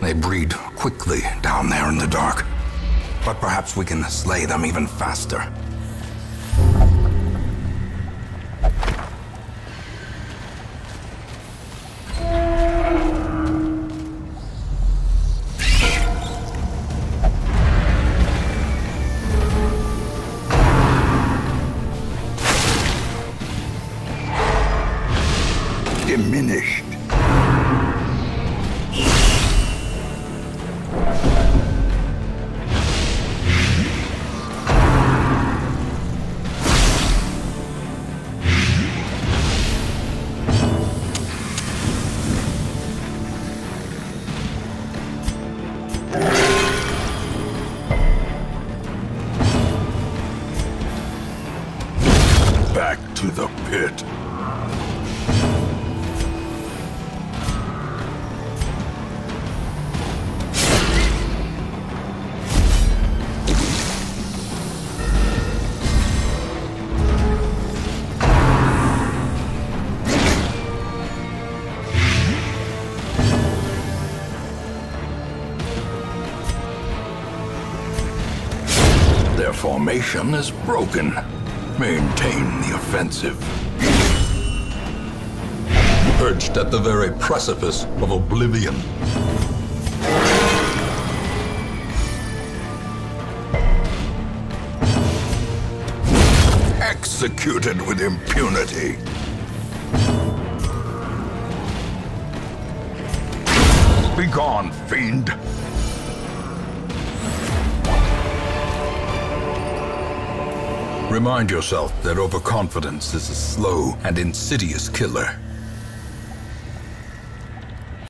They breed quickly down there in the dark. But perhaps we can slay them even faster. Diminished. Back to the pit. Their formation is broken. Maintain the offensive. Perched at the very precipice of oblivion. Executed with impunity. Begone, fiend! Remind yourself that overconfidence is a slow and insidious killer.